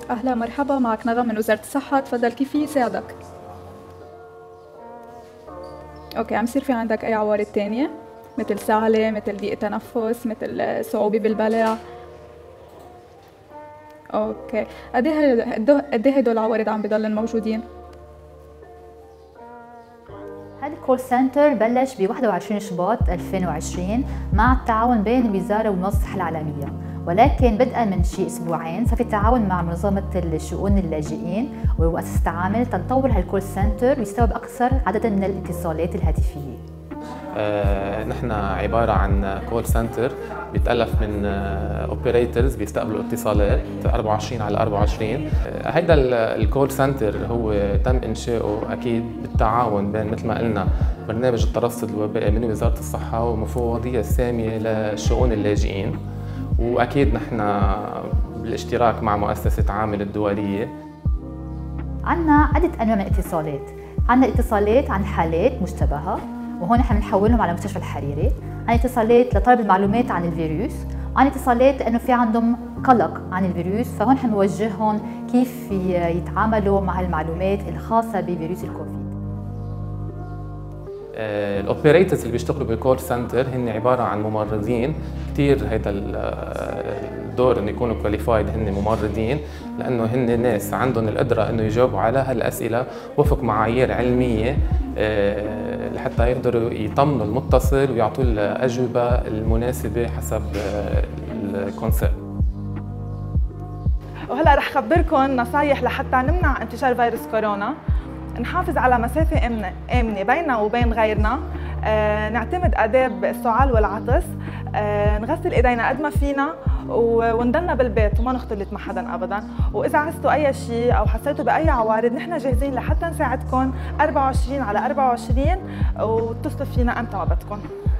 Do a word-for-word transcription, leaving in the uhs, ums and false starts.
أهلا مرحبا، معك نغم من وزارة الصحة. تفضل، كيف في يساعدك؟ أوكي، عم يصير في عندك أي عوارض تانية مثل سعلة، مثل ضيق تنفس، مثل صعوبة بالبلع؟ أوكي، قد إيه قد إيه هدول العوارض عم بضلن موجودين؟ هذا الكول سنتر بلش ب واحد وعشرين شباط ألفين وعشرين مع التعاون بين الوزارة ومنظمة الصحة العالمية، ولكن بدءا من شي اسبوعين صار في تعاون مع منظمة الشؤون اللاجئين ومؤسسة عامل تنطور هالكول سنتر ويستوعب أكثر عددا من الاتصالات الهاتفية. آه، نحن عبارة عن كول سنتر بيتألف من اوبريتورز بيستقبلوا اتصالات أربعة وعشرين على أربعة وعشرين. آه، هيدا الكول سنتر هو تم إنشاؤه أكيد بالتعاون بين مثل ما قلنا برنامج الترصد الوبائي من وزارة الصحة ومفوضية السامية لشؤون اللاجئين، وأكيد نحن بالاشتراك مع مؤسسة عامل الدولية. عنا عدة أنواع من الاتصالات، عنا اتصالات عن حالات مشتبهة وهون نحن بنحولهم على مستشفى الحريري، عن اتصالات لطلب المعلومات عن الفيروس، عن اتصالات لانه في عندهم قلق عن الفيروس فهون حنوجههم كيف يتعاملوا مع المعلومات الخاصه بفيروس الكوفيد. الاوبريتورز اللي بيشتغلوا بالكول سنتر هن عباره عن ممرضين، كثير هيدا الدور انه يكونوا كواليفايد، هن ممرضين لانه هن ناس عندهم القدره انه يجاوبوا على هالاسئله وفق معايير علميه لحتى يقدروا يطمنوا المتصل ويعطوا الاجوبه المناسبه حسب الكونسيبت. وهلا رح خبركم نصايح لحتى نمنع انتشار فيروس كورونا، نحافظ على مسافة آمنة بيننا وبين غيرنا، آه، نعتمد آداب السعال والعطس، آه، نغسل إيدينا قد ما فينا ونضلنا بالبيت وما نختلط مع حدا أبدا. وإذا عزتوا أي شيء أو حسيتوا بأي عوارض نحن جاهزين لحتى نساعدكم أربعة وعشرين على أربعة وعشرين، واتصلوا فينا أمتى ما بدكم.